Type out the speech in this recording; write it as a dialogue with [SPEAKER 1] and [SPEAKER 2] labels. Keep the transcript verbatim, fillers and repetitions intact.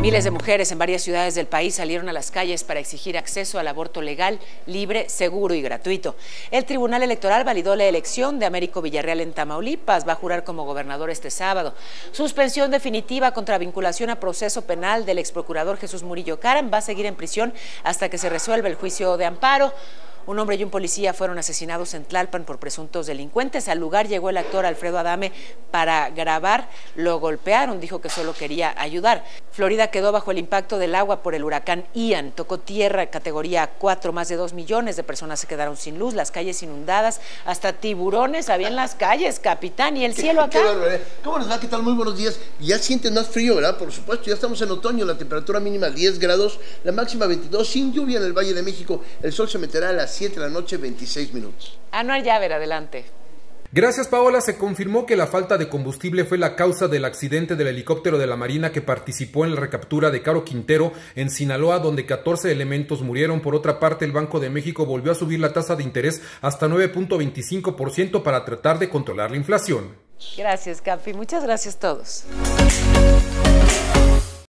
[SPEAKER 1] Miles de mujeres en varias ciudades del país salieron a las calles para exigir acceso al aborto legal, libre, seguro y gratuito. El Tribunal Electoral validó la elección de Américo Villarreal en Tamaulipas. Va a jurar como gobernador este sábado. Suspensión definitiva contra vinculación a proceso penal del exprocurador Jesús Murillo Caram. Va a seguir en prisión hasta que se resuelva el juicio de amparo. Un hombre y un policía fueron asesinados en Tlalpan por presuntos delincuentes. Al lugar llegó el actor Alfredo Adame para grabar. Lo golpearon, dijo que solo quería ayudar. Florida quedó bajo el impacto del agua por el huracán Ian. Tocó tierra, categoría cuatro. Más de dos millones de personas se quedaron sin luz, las calles inundadas, hasta tiburones había en las calles, capitán. ¿Y el cielo acá?
[SPEAKER 2] ¿Cómo les va? ¿Qué tal? Muy buenos días. Ya sienten más frío, ¿verdad? Por supuesto, ya estamos en otoño. La temperatura mínima diez grados, la máxima veintidós, sin lluvia en el Valle de México. El sol se meterá a las siete de la noche, veintiséis minutos.
[SPEAKER 1] Anuar Llaver, adelante.
[SPEAKER 3] Gracias, Paola. Se confirmó que la falta de combustible fue la causa del accidente del helicóptero de la Marina que participó en la recaptura de Caro Quintero en Sinaloa, donde catorce elementos murieron. Por otra parte, el Banco de México volvió a subir la tasa de interés hasta nueve punto veinticinco por ciento para tratar de controlar la inflación.
[SPEAKER 1] Gracias, Capi. Muchas gracias a todos.